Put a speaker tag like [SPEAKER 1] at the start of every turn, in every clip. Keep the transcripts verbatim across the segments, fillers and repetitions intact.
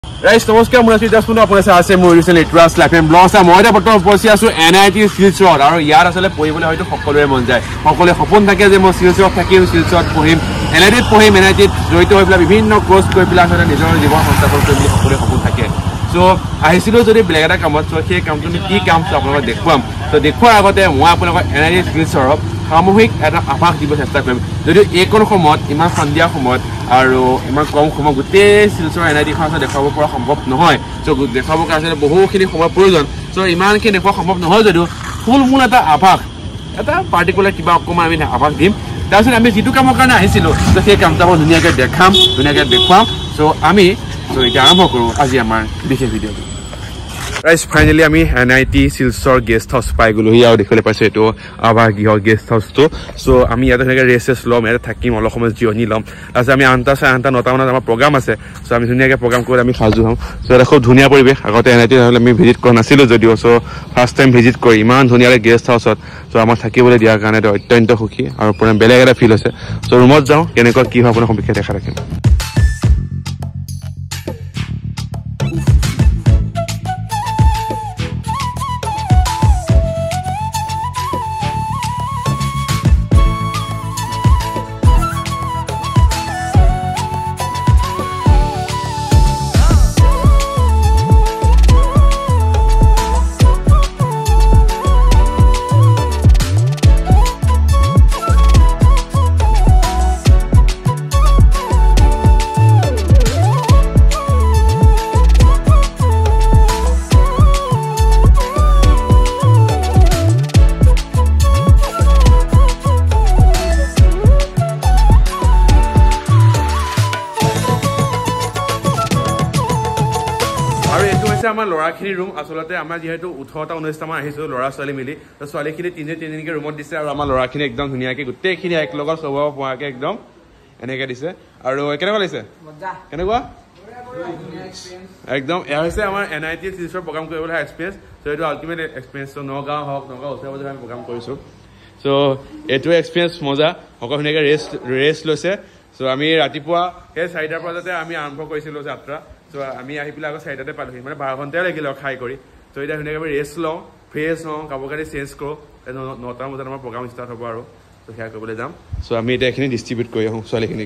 [SPEAKER 1] Guys, নমস্কাৰ মই আছিলো শুনো আপোনাৰ আছে মই recently Rituraj life and vlogs মই এটা বৰ্তমান উপস্থিত আছো এন আই টি শিলচৰত আৰু ইয়াৰ আসলে পঢ়িবলৈ হয়তো সকলোৰে মন যায় সকলোৰে সপোন থাকে যে মই শিলচৰত থাকিম শিলচৰত পঢ়িম এন আই টিত পঢ়িম এন আই টিত জড়িত হৈ পেলাই বিভিন্ন কোৰ্চ কৰি পেলাই আসলে নিজৰ জীৱন সংস্থাপন কৰিম বুলি সকলোৰে সপোন থাকে সো আহিছিলো যদি বেলেগ এটা কামত সো সেই কামটো কি কাম আপোনালোকক দেখুৱাম তো দেখুৱাৰ আগতে মই আপোনালোকক এন আই টি শিলচৰত সামূহিক এটা আভাস দিব চেষ্টা কৰিম যদিও এইকণ সময়ত ইমান সন্ধিয়া সময়ত আৰু ইমান কম সময় গোটেই শিলচৰ এন আই টিখন দেখাব পৰা সম্ভৱ নহয় চ' দেখাবৰ কাৰণে বহুখিনি সময়ৰ প্ৰয়োজন চ' ইমানখিনি দেখুওৱা সম্ভৱ নহয় যদিও ফুল মূল এটা আভাস এটা পাৰ্টিকুলাৰ কিবা অকণমান আমি আভাস দিম তাৰপিছত আমি যিটো কামৰ কাৰণে আহিছিলোঁ ত' সেই কামটো মই ধুনীয়াকৈ দেখাম ধুনীয়াকৈ দেখুৱাম চ' আমি চ' এতিয়া আৰম্ভ কৰোঁ আজি আমাৰ বিশেষ ভিডিঅ'টো ৰাইজ ফাইনেলি আমি N I T Silchar guest house পাই গ'লোহি আৰু দেখিবলৈ পাইছোঁ এইটো আৱাস গৃহ গেষ্ট হাউচটো চ' আমি ইয়াতে ধুনীয়াকৈ ৰেষ্ট চেষ্ট ল'ম ইয়াতে থাকিম অলপ সময় জিৰণি ল'ম তাৰপিছত আমি আঠটা চাৰে আঠটা নটা মানত আমাৰ প্ৰগ্ৰাম আছে চ' আমি ধুনীয়াকৈ প্ৰগ্ৰাম কৰি আমি সাজু হ'ম চ' এটা খুব ধুনীয়া পৰিৱেশ আগতে এন আই টি আমি ভিজিট কৰা নাছিলোঁ যদিও চ' ফাৰ্ষ্ট টাইম ভিজিট কৰি ইমান ধুনীয়াকৈ গেষ্ট হাউচত চ' আমাক থাকিবলৈ দিয়াৰ কাৰণে অত্যন্ত সুখী আৰু পুৰা বেলেগ এটা ফিল হৈছে চ' ৰুমত যাওঁ কেনেকুৱা কি হয় আপোনাৰ সবিশেষ দেখা ৰাখিম আমাৰ ল'ৰাখিনিৰ ৰুম আচলতে আমাৰ যিহেতু ওঠৰটা ঊনৈছটা মান আহিছোঁ ল'ৰা ছোৱালী মিলি তো ছোৱালীখিনি তিনি তিনিদিনকৈ ৰুমত দিছে আৰু আমাৰ ল'ৰাখিনি একদম ধুনীয়াকৈ গোটেইখিনি এক লগত চলাব পৰাকৈ একদম এনেকৈ দিছে আৰু কেনেকুৱা লাগিছে কেনেকুৱা একদম এয়া হৈছে আমাৰ N I T Silchar program কৰিবলৈ এক্সপিৰিয়েঞ্চ চ' এইটো আল্টিমেট এক্সপিৰিয়েঞ্চ নগাঁও হওক নগাঁও ওচৰে পাজৰে আমি প্ৰগ্ৰাম কৰিছোঁ চ' এইটোৱে এক্সপিৰিয়েঞ্চ মজা সকলো ধুনীয়াকৈ ৰেষ্ট ৰেষ্ট লৈছে চ' আমি ৰাতিপুৱা সেই চাৰিটাৰ বজাতে আমি আৰম্ভ কৰিছিলোঁ যাত্ৰা চ' আমি আহি পেলাই আকৌ চাৰিটাতে পালোহি মানে বাৰ ঘণ্টাই লাগিলে খাই কৰি চ' এতিয়া ধুনীয়াকৈ আমি ৰেষ্ট লওঁ ফ্ৰেছ হওঁ কাপোৰ কানি চেঞ্জ কৰোঁ নটামান বজাত আমাৰ প্ৰগ্ৰাম ষ্টাৰ্ট হ'ব আৰু চ' সেয়া কৰিবলৈ যাম চ' আমি এতিয়া এইখিনি ডিষ্ট্ৰিবিউট কৰি আহোঁ ছোৱালীখিনিক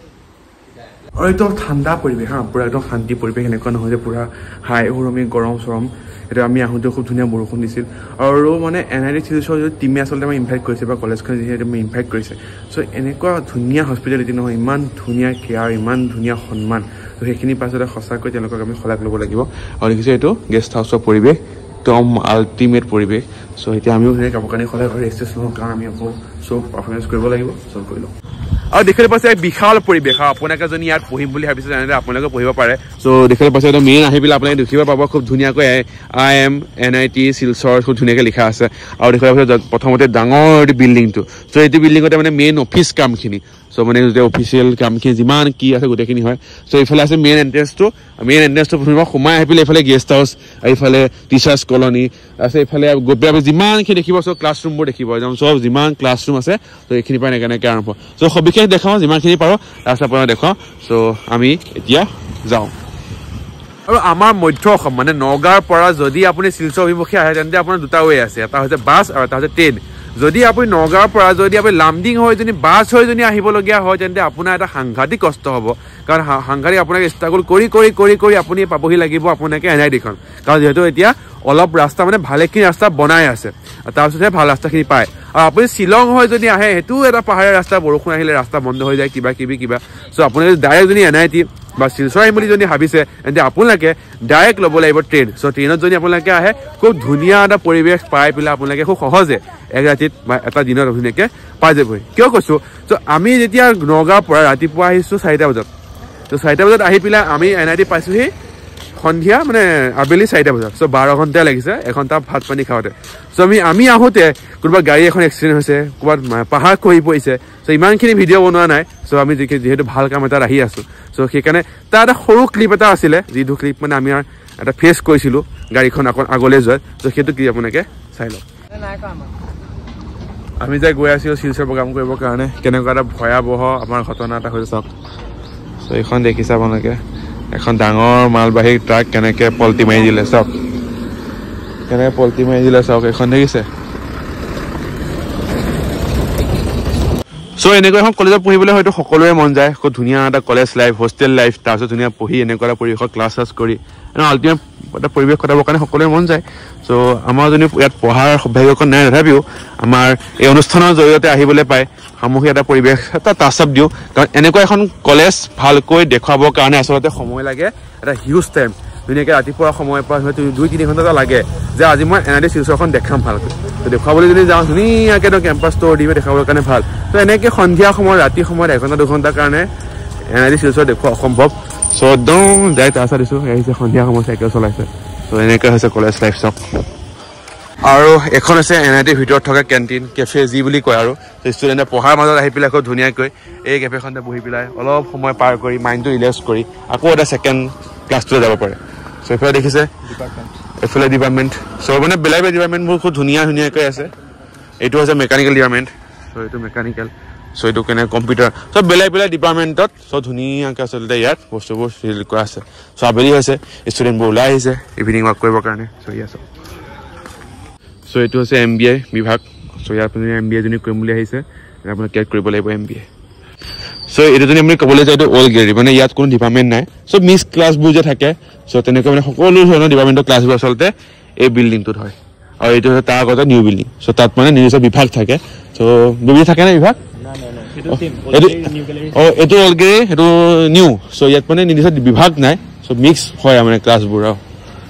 [SPEAKER 1] আৰু একদম ঠাণ্ডা পৰিৱেশ হা পূৰা একদম শান্তি পৰিৱেশ এনেকুৱা নহয় যে পূৰা হাই উৰমি গৰম চৰম এইটো আমি আহোঁতে খুব ধুনীয়া বৰষুণ দিছিল আৰু মানে এন আই টি শিলচৰ যিটো টিমে আচলতে আমাক ইনভাইট কৰিছে বা কলেজখনে যিহেতু আমি ইনভাইট কৰিছে চ' এনেকুৱা ধুনীয়া হস্পিটেলিটি নহয় ইমান ধুনীয়া কেয়াৰ ইমান ধুনীয়া সন্মান ত' সেইখিনি পাছতে সঁচাকৈ তেওঁলোকক আমি শলাগ ল'ব লাগিব আৰু দেখিছোঁ এইটো গেষ্ট হাউচৰ পৰিৱেশ একদম আল্টিমেট পৰিৱেশ চ' এতিয়া আমিও ধুনীয়া কাপোৰ কানি সলাই কৰি ৰেষ্ট লওঁ কাৰণ আমি আকৌ চব পাৰফৰ্মেঞ্চ কৰিব লাগিব চব কৰি লওঁ আৰু দেখিবলৈ পাইছে এক বিশাল পৰিৱেশ আৰু আপোনালোকে যদি ইয়াত পঢ়িম বুলি ভাবিছে তেনেহ'লে আপোনালোকে পঢ়িব পাৰে চ' দেখিবলৈ পাইছে এইটো মেইন আহি পেলাই আপোনালোকে দেখিব পাব খুব ধুনীয়াকৈ I am N I T Silchar খুব ধুনীয়াকৈ লিখা আছে আৰু দেখিবলৈ পাইছে প্ৰথমতে ডাঙৰ এইটো বিল্ডিংটো চ' এইটো বিল্ডিঙতে মানে মেইন অফিচ কামখিনি চ' মানে গোটেই অফিচিয়েল কামখিনি যিমান কি আছে গোটেইখিনি হয় চ' এইফালে আছে মেইন এণ্ট্ৰেঞ্চটো মেইন এণ্ট্ৰেঞ্চটো সোমাই আহি পেলাই এইফালে গেষ্ট হাউচ এইফালে টিচাৰ্ছ কলনি আছে এইফালে গৈ পেলাই যিমানখিনি দেখিব চব ক্লাছৰুমবোৰ দেখিব একদম চব যিমান ক্লাছৰুম আছে ত' এইখিনিৰ পৰা এনেকৈ এনেকৈ আৰম্ভ চ' সবিশেষ দেখাওঁ যিমানখিনি পাৰোঁ তাৰপিছত আপোনাক দেখাওঁ চ' আমি এতিয়া যাওঁ আৰু আমাৰ মধ্য অসম মানে নগাঁৱৰ পৰা যদি আপুনি শিলচৰ অভিমুখী আহে তেন্তে আপোনাৰ দুটা ৱে আছে এটা হৈছে বাছ আৰু এটা হৈছে ট্ৰেইন যদি আপুনি নগাঁৱৰ পৰা যদি আপুনি লামডিং হৈ যদি বাছ হৈ যদি আহিবলগীয়া হয় তেন্তে আপোনাৰ এটা সাংঘাতিক কষ্ট হ'ব কাৰণ সাংঘাতিক আপোনাক ষ্ট্ৰাগল কৰি কৰি কৰি কৰি আপুনি পাবহি লাগিব আপোনাকে এন আই টিখন কাৰণ যিহেতু এতিয়া অলপ ৰাস্তা মানে ভালেখিনি ৰাস্তা বনাই আছে তাৰপিছতহে ভাল ৰাস্তাখিনি পায় আৰু আপুনি শ্বিলং হৈ যদি আহে সেইটো এটা পাহাৰীয়া ৰাস্তা বৰষুণ আহিলে ৰাস্তা বন্ধ হৈ যায় কিবা কিবি কিবা চ' আপুনি ডাইৰেক্ট যদি এন আই টি বা শিলচৰ আহিম বুলি যদি ভাবিছে তেন্তে আপোনালোকে ডাইৰেক্ট ল'ব লাগিব ট্ৰেইন চ' ট্ৰেইনত যদি আপোনালোকে আহে খুব ধুনীয়া এটা পৰিৱেশ পাই পেলাই আপোনালোকে খুব সহজে এক ৰাতিত বা এটা দিনত ধুনীয়াকৈ পাই যাবহি কিয় কৈছোঁ চ' আমি যেতিয়া নগাঁৱৰ পৰা ৰাতিপুৱা আহিছোঁ চাৰিটা বজাত ত' চাৰিটা বজাত আহি পেলাই আমি এন আই টি পাইছোঁহি সন্ধিয়া মানে আবেলি চাৰিটা বজাত চ' বাৰ ঘণ্টাই লাগিছে এঘণ্টা ভাত পানী খাওঁতে চ' আমি আমি আহোঁতে কোনোবা গাড়ী এখন এক্সিডেণ্ট হৈছে ক'ৰবাত পাহাৰ খহি পৰিছে চ' ইমানখিনি ভিডিঅ' বনোৱা নাই চ' আমি যিহেতু ভাল কাম এটাত আহি আছোঁ চ' সেইকাৰণে তাৰ এটা সৰু ক্লিপ এটা আছিলে যিটো ক্লিপ মানে আমি এটা ফেচ কৰিছিলোঁ গাড়ীখন আকৌ আগলৈ যোৱাত চ' সেইটো ক্লিপ আপোনালোকে চাই লওক আমি যে গৈ আছিলোঁ শিলচৰ প্ৰগ্ৰাম কৰিবৰ কাৰণে কেনেকুৱা এটা ভয়াৱহ আমাৰ ঘটনা এটা হৈছে চাওক চ' এইখন দেখিছে আপোনালোকে এখন ডাঙৰ মালবাহী ট্ৰাক কেনেকৈ পল্টি মাৰি দিলে চাওক কেনেকৈ পল্টি মাৰি দিলে চাওক এখন দেখিছে চ' এনেকুৱা এখন কলেজত পঢ়িবলৈ হয়তো সকলোৰে মন যায় খুব ধুনীয়া এটা কলেজ লাইফ হোষ্টেল লাইফ তাৰপিছত ধুনীয়া পঢ়ি এনেকুৱা এটা পৰিৱেশত ক্লাছ চাছ কৰি আল্টিমেট এটা পৰিৱেশ কটাবৰ কাৰণে সকলোৰে মন যায় চ' আমাৰ যদি ইয়াত পঢ়াৰ সৌভাগ্যকণ নাই তথাপিও আমাৰ এই অনুষ্ঠানৰ জৰিয়তে আহিবলৈ পায় সামূহিক এটা পৰিৱেশ এটা টাচ আপ দিওঁ কাৰণ এনেকুৱা এখন কলেজ ভালকৈ দেখুৱাবৰ কাৰণে আচলতে সময় লাগে এটা হিউজ টাইম ধুনীয়াকৈ ৰাতিপুৱা সময়ৰ পৰা হয়তো দুই তিনি ঘণ্টা এটা লাগে যে আজি মই এন আই টি শিলচৰখন দেখাম ভালকৈ তো দেখুৱাবলৈ যদি যাওঁ ধুনীয়াকৈ তো কেম্পাছ ট'ৰ দিব দেখাবৰ কাৰণে ভাল তো এনেকৈ সন্ধিয়া সময়ত ৰাতি সময়ত এঘণ্টা দুঘণ্টাৰ কাৰণে এন আই টি শিলচৰ দেখুওৱা অসম্ভৱ চ' একদম ডাইৰেক্ট আশা দিছোঁ আহিছে সন্ধিয়া সময়ত চাইকেল চলাইছে ত' এনেকৈ হৈছে কলেজ লাইফ চাওক আৰু এখন আছে এন আই টিৰ ভিতৰত থকা কেণ্টিন কেফে যি বুলি কয় আৰু ষ্টুডেণ্টে পঢ়াৰ মাজত আহি পেলাই খুব ধুনীয়াকৈ এই কেফেখনতে বহি পেলাই অলপ সময় পাৰ কৰি মাইণ্ডটো ৰিলেক্স কৰি আকৌ এটা ছেকেণ্ড ক্লাছটোলৈ যাব পাৰে চ' এইফালে দেখিছে এইফালে ডিপাৰ্টমেণ্ট চ' মানে বেলেগ বেলেগ ডিপাৰ্টমেণ্টবোৰ খুব ধুনীয়া ধুনীয়াকৈ আছে এইটো হৈছে মেকানিকেল ডিপাৰ্টমেণ্ট চ' এইটো মেকানিকেল চ' এইটো কেনে কম্পিউটাৰ চব বেলেগ বেলেগ ডিপাৰ্টমেণ্টত চব ধুনীয়াকৈ আচলতে ইয়াত বস্তুবোৰ চিল কৰা আছে চ' আবেলি হৈছে ষ্টুডেণ্টবোৰ ওলাই আহিছে ইভিনিং ৱাক কৰিবৰ কাৰণে চ' ইয়াত চ' এইটো হৈছে এম বি আই বিভাগ চ' ইয়াত আপুনি এম বি আই যদি কৰিম বুলি আহিছে আপুনি কেট কৰিব লাগিব এম বি আই চ' এইটো যদি আপুনি ক'বলৈ যায় এইটো অল গ্ৰেড মানে ইয়াত কোনো ডিপাৰ্টমেণ্ট নাই চ' মিক্স ক্লাছবোৰ যে থাকে চ' তেনেকৈ মানে সকলো ধৰণৰ ডিপাৰ্টমেণ্টৰ ক্লাছবোৰ আচলতে এই বিল্ডিংটোত হয় আৰু এইটো হৈছে তাৰ আগতে নিউ বিল্ডিং চ' তাত মানে নিজস্ব বিভাগ থাকে চ' বিভাগ থাকে নে বিভাগ অঁ এইটো অল গ্ৰেড সেইটো নিউ চ' ইয়াত মানে নিজস্ব বিভাগ নাই চ' মিক্স হয় মানে ক্লাছবোৰ আৰু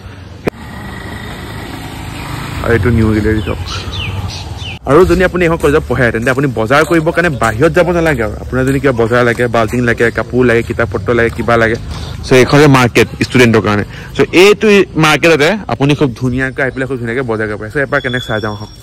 [SPEAKER 1] এইটো নিউ গেলেৰী চক আৰু যদি আপুনি এখন কলেজত পঢ়ে তেন্তে আপুনি বজাৰ কৰিবৰ কাৰণে বাহিৰত যাব নালাগে আৰু আপোনাৰ যদি কিবা বজাৰ লাগে বাল্টিং লাগে কাপোৰ লাগে কিতাপ পত্ৰ লাগে কিবা লাগে চ' এইখনে মাৰ্কেট ষ্টুডেণ্টৰ কাৰণে চ' এইটো মাৰ্কেটতে আপুনি খুব ধুনীয়াকৈ আহি পেলাই খুব ধুনীয়াকৈ বজাৰ কৰিব পাৰে চ' এবাৰ কেনেকৈ চাই যাওঁ আহক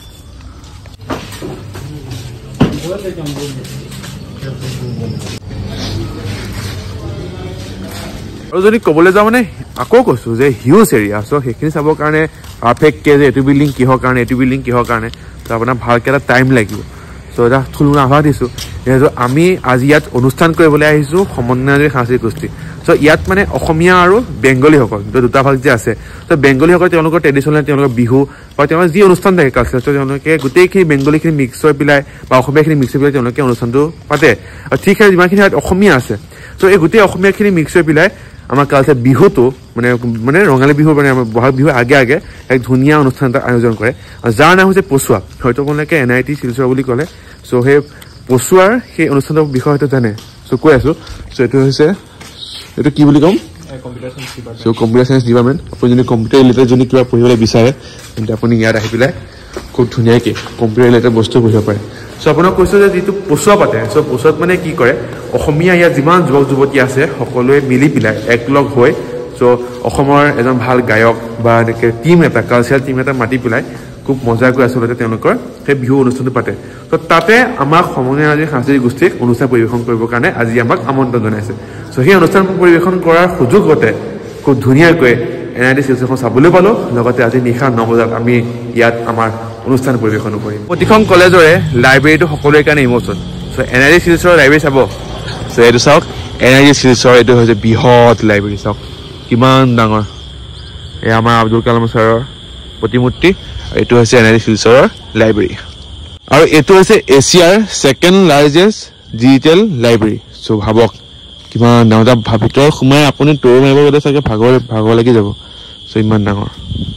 [SPEAKER 1] আৰু যদি ক'বলৈ যাওঁ মানে আকৌ কৈছোঁ যে হিউজ এৰিয়া চ' সেইখিনি চাবৰ কাৰণে পাৰফেক্টকৈ যে এইটো বিল্ডিং কিহৰ কাৰণে এইটো বিল্ডিং কিহৰ কাৰণে ত' আপোনাৰ ভালকৈ এটা টাইম লাগিব চ' এটা থুলমূল আভাস দিছোঁ যিহেতু আমি আজি ইয়াত অনুষ্ঠান কৰিবলৈ আহিছোঁ সমন্বয়ী সাংস্কৃতিক গোষ্ঠী চ' ইয়াত মানে অসমীয়া আৰু বেংগলীসকল দুটা ভাগ যে আছে চ' বেংগলীসকল তেওঁলোকৰ ট্ৰেডিশ্যনেল তেওঁলোকৰ বিহু বা তেওঁলোকৰ যি অনুষ্ঠান থাকে কালচাৰ চ' তেওঁলোকে গোটেইখিনি বেংগলীখিনি মিক্স হৈ পেলাই বা অসমীয়াখিনি মিক্স হৈ পেলাই তেওঁলোকে অনুষ্ঠানটো পাতে আৰু ঠিক আছে যিমানখিনি ইয়াত অসমীয়া আছে চ' এই গোটেই অসমীয়াখিনি মিক্স হৈ পেলাই আমাৰ কালচাৰ বিহুটো মানে মানে ৰঙালী বিহু মানে আমাৰ বহাগ বিহুৰ আগে আগে এক ধুনীয়া অনুষ্ঠান এটা আয়োজন কৰে আৰু যাৰ নাম হৈছে পচুৱা হয়তো আপোনালোকে এন আই টি শিলচৰ বুলি ক'লে চ' সেই পচুৱাৰ সেই অনুষ্ঠানৰ বিষয়ে হয়তো জানে চ' কৈ আছোঁ চ' এইটো হৈছে এইটো কি বুলি ক'ম চ' কম্পিউটাৰ চায়েন্স ডিপাৰ্টমেণ্ট আপুনি যদি কম্পিউটাৰ ৰিলেটেড যদি কিবা পঢ়িবলৈ বিচাৰে তেন্তে আপুনি ইয়াত আহি পেলাই খুব ধুনীয়াকৈ কম্পিউটাৰ ৰিলেটেড বস্তু পঢ়িব পাৰে চ' আপোনাক কৈছোঁ যে যিটো পচুৱা পাতে চ' পচুৱাত মানে কি কৰে অসমীয়া ইয়াত যিমান যুৱক যুৱতী আছে সকলোৱে মিলি পেলাই একলগ হৈ চ' অসমৰ এজন ভাল গায়ক বা এনেকৈ টীম এটা কালচাৰেল টীম এটা মাতি পেলাই খুব মজাকৈ আচলতে তেওঁলোকৰ সেই বিহু অনুষ্ঠানটো পাতে ত' তাতে আমাক সমন্বয়ী সাংস্কৃতিক গোষ্ঠীক অনুষ্ঠান পৰিৱেশন কৰিবৰ কাৰণে আজি আমাক আমন্ত্ৰণ জনাইছে চ' সেই অনুষ্ঠান পৰিৱেশন কৰাৰ সুযোগতে খুব ধুনীয়াকৈ এন আই টি শিলচৰখন চাবলৈ পালোঁ লগতে আজি নিশা ন বজাত আমি ইয়াত আমাৰ অনুষ্ঠান পৰিৱেশনো কৰিম প্ৰতিখন কলেজৰে লাইব্ৰেৰীটো সকলোৰে কাৰণে emotion so' N I T শিলচৰৰ লাইব্ৰেৰী চাব চ' এইটো চাওক এন আই টি শিলচৰ এইটো হৈছে বৃহৎ লাইব্ৰেৰী চাওক কিমান ডাঙৰ এই আমাৰ আব্দুল কালাম ছাৰৰ প্ৰতিমূৰ্তি এইটো হৈছে এন আই টি শিলচৰৰ লাইব্ৰেৰী আৰু এইটো হৈছে এছিয়াৰ second largest digital library so' ভাবক কিমান ডাঙৰ তাৰ ভিতৰত সোমাই আপুনি তৌৰ মাৰিব গ'লে চাগে ভাগৰ ভাগৰ লাগি যাব চ' ইমান ডাঙৰ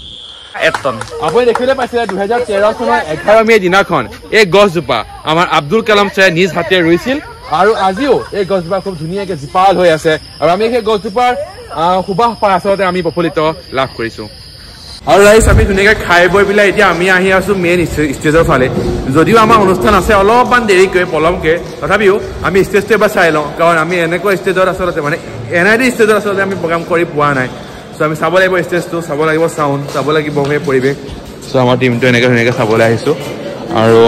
[SPEAKER 1] আপুনি দেখিবলৈ পাইছিলে দুহেজাৰ তেৰ চনৰ এঘাৰ মে' দিনাখন এই গছজোপা আমাৰ আব্দুল কালাম ছাৰে নিজ হাতে ৰুইছিল আৰু আজিও এই গছজোপা খুব ধুনীয়াকৈ জীপাল হৈ আছে আৰু আমি সেই গছজোপাৰ সুবাস পাই আচলতে আমি প্ৰফুল্লিত লাভ কৰিছোঁ আৰু ৰাইজ আমি ধুনীয়াকৈ খাই বৈ পেলাই এতিয়া আমি আহি আছোঁ মেইন ষ্টেজৰ ফালে যদিও আমাৰ অনুষ্ঠান আছে অলপমান দেৰিকৈ পলমকৈ তথাপিও আমি ষ্টেজটো এবাৰ চাই লওঁ কাৰণ আমি এনেকুৱা ষ্টেজত আচলতে মানে এন আই টি ষ্টেজত আচলতে আমি প্ৰগ্ৰাম কৰি পোৱা নাই চ' আমি চাব লাগিব ষ্টেজটো চাব লাগিব চাউণ্ড চাব লাগিব সেই পৰিৱেশ চ' আমাৰ টিমটো এনেকৈ ধুনীয়াকৈ চাবলৈ আহিছোঁ আৰু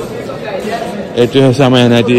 [SPEAKER 1] এইটোৱে হৈছে আমাৰ এন আই টি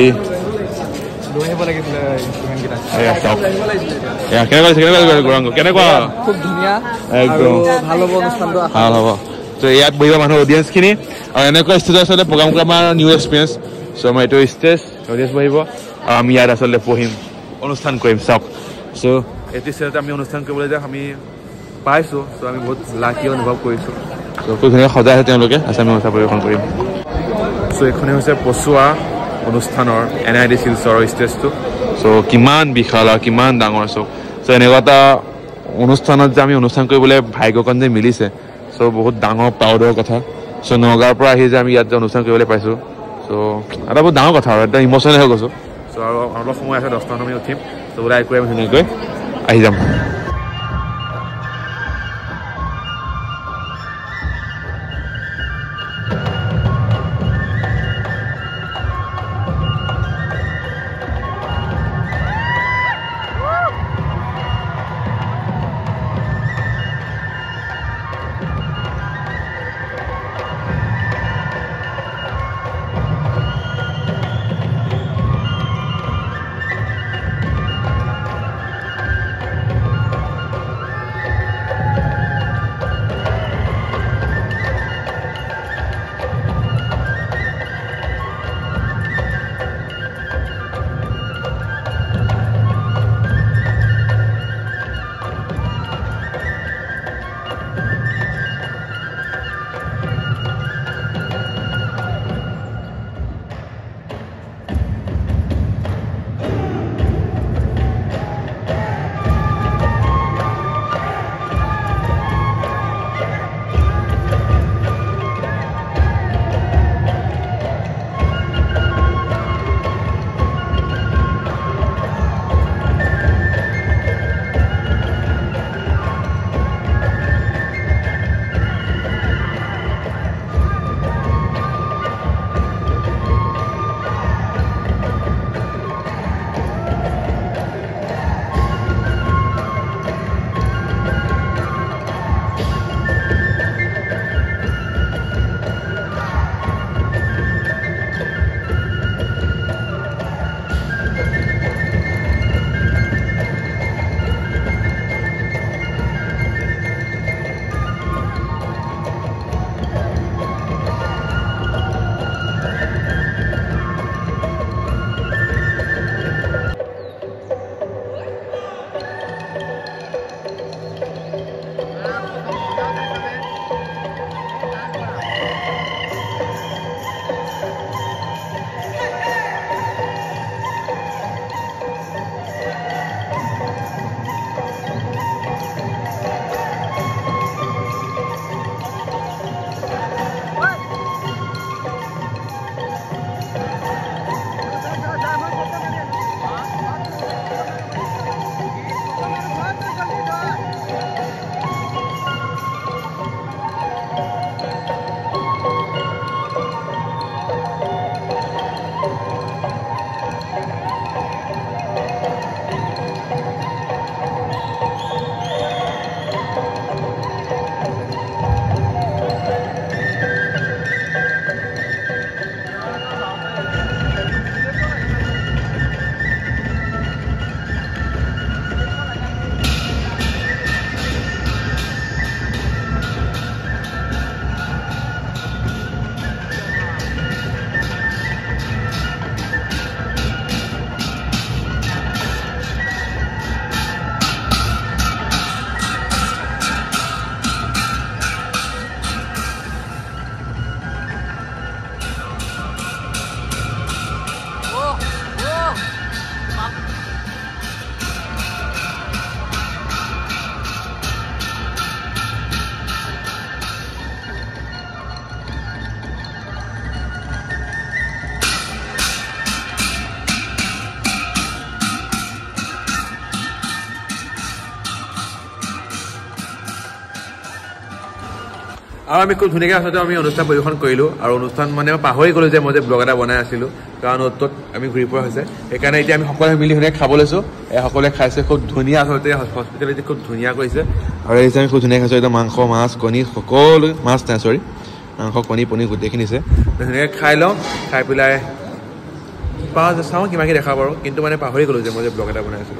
[SPEAKER 1] কেনেকুৱা খুব ধুনীয়া একদম ভাল হ'ব অনুষ্ঠানটো ভাল হ'ব ত' ইয়াত বহিব মানুহ অডিয়েঞ্চখিনি আৰু এনেকুৱা ষ্টেজত আচলতে প্ৰগ্ৰাম কৰা আমাৰ নিউ এক্সপিৰিয়েঞ্চ চ' আমাৰ এইটো ষ্টেজ অডিয়েঞ্চ বহিব আৰু আমি ইয়াত আচলতে পঢ়িম অনুষ্ঠান কৰিম চাওক চ' এইটো ষ্টেজত আমি অনুষ্ঠান কৰিবলৈ যে আমি পাইছোঁ চ' আমি বহুত লাকি অনুভৱ কৰিছোঁ চ' খুব ধুনীয়া সজাই আছে তেওঁলোকে আছে আমি অনুষ্ঠান পৰিৱেশন কৰিম চ' এইখনেই হৈছে পচুৱা অনুষ্ঠানৰ এন আই ডি শিলচৰৰ ষ্টেজটো চ' কিমান বিশাল আৰু কিমান ডাঙৰ চ' চ' এনেকুৱা এটা অনুষ্ঠানত যে আমি অনুষ্ঠান কৰিবলৈ ভাগ্যকণ যে মিলিছে চ' বহুত ডাঙৰ প্ৰাউডৰ কথা চ' নগাঁৱৰ পৰা আহি যে আমি ইয়াত যে অনুষ্ঠান কৰিবলৈ পাইছোঁ চ' এটা বহুত ডাঙৰ কথা আৰু এটা ইম'চনেল হৈ গৈছোঁ চ' আৰু অলপ সময় আছে দহটা আমি উঠিম চ' ওলাই কৰি আমি ধুনীয়াকৈ আহি যাম
[SPEAKER 2] আৰু আমি খুব ধুনীয়াকৈ আচলতে আমি অনুষ্ঠান পৰিৱেশন কৰিলোঁ আৰু অনুষ্ঠান মানে পাহৰি গ'লোঁ যে মই যে ব্লগ এটা বনাই আছিলোঁ কাৰণ অ'ত আমি ঘূৰি ফুৰা হৈছে সেইকাৰণে এতিয়া আমি সকলোৱে মিলি ধুনীয়াকৈ খাব লৈছোঁ এই সকলোৱে খাইছে খুব ধুনীয়া আচলতে হস্পিটেলিটি খুব ধুনীয়া কৰিছে আৰু এই আমি খুব ধুনীয়া খাইছোঁ একদম মাংস মাছ কণী সকলো মাছ নাই চৰি মাংস কণী পনীৰ গোটেইখিনি আছে ধুনীয়াকৈ খাই লওঁ খাই পেলাই পাওঁ যে চাওঁ কিমানকৈ দেখা পাৰোঁ কিন্তু মানে পাহৰি গ'লোঁ যে মই যে ব্লগ এটা বনাই আছিলোঁ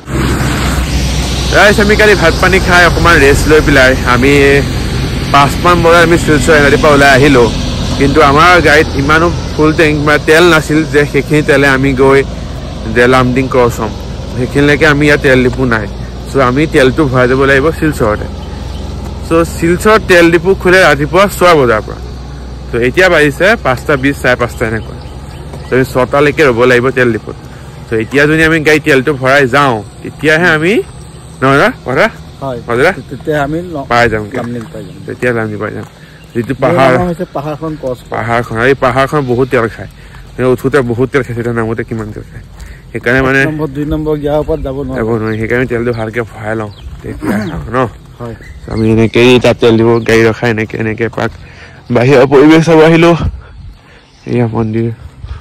[SPEAKER 2] ৰাইজ আমি কালি ভাত পানী খাই অকণমান ৰেষ্ট লৈ পেলাই আমি পাঁচমান বজাত আমি শিলচৰ এনাডিৰ পৰা ওলাই আহিলোঁ কিন্তু আমাৰ গাড়ীত ইমানো ফুল টেংক বা তেল নাছিল যে সেইখিনি তেলে আমি গৈ যে লামডিং ক্ৰছ হ'ম সেইখিনিলৈকে আমি ইয়াত তেল ডিপু নাই
[SPEAKER 1] চ' আমি তেলটো ভৰাই যাব লাগিব শিলচৰতে চ' শিলচৰ তেল ডিপু খোলে ৰাতিপুৱা ছয় বজাৰ পৰা ত' এতিয়া বাজিছে পাঁচটা বিছ চাৰে পাঁচটা এনেকুৱা ত' আমি ছটালৈকে ৰ'ব লাগিব তেল ডিপুত ত' এতিয়া যদি আমি গাড়ী তেলটো ভৰাই যাওঁ তেতিয়াহে আমি নহয় না কথা পাই যাম তেতিয়া লামনি পাই যাম যিটো পাহাৰ পাহাৰখন এই পাহাৰখন বহুত তেল খায় উঠোতে বহুত তেল খাইছে এতিয়া নামোতে কিমান তেল খায় সেইকাৰণে মানে দুই নম্বৰ গিয়াৰ ওপৰত যাব নোৱাৰি সেইকাৰণে তেলটো ভালকে ভৰাই লওঁ তেতিয়া ন আমি এনেকেই তাত তেল দিব গাড়ী ৰখা এনেকে এনেকে পাক বাহিৰৰ পৰিৱেশ চাব আহিলো এয়া মন্দিৰ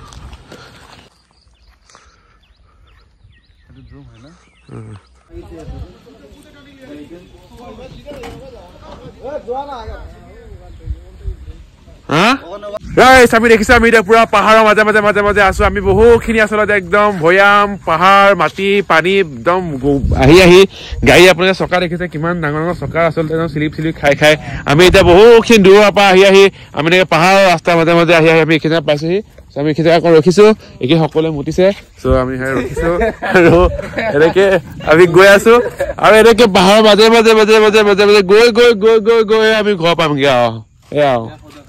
[SPEAKER 1] আমি দেখিছো আমি এতিয়া পুৰা পাহাৰৰ মাজে মাজে মাজে মাজে আছো আমি বহুখিনি আচলতে একদম ভৈয়াম পাহাৰ মাটি পানী একদম আহি আহি গাড়ী আপোনালোকে চকা দেখিছে কিমান ডাঙৰ ডাঙৰ চকা আচলতে চিলিপ চিলিপ খাই খাই আমি এতিয়া বহুখিনি দূৰৰ পৰা আহি আহি আমি এনেকে পাহাৰৰ ৰাস্তাৰ মাজে মাজে আহি আহি আমি এইখিনি পাইছোহি আমি এইখিনি আকৌ ৰখিছো এইখিনি সকলোৱে মুতিছে চ' আমি ৰখিছো আৰু এনেকে আমি গৈ আছো আৰু এনেকে পাহাৰৰ মাজে মাজে মাজে মাজে মাজে মাজে গৈ গৈ গৈ গৈ গৈ আমি ঘৰ পামগে আৰু এয়া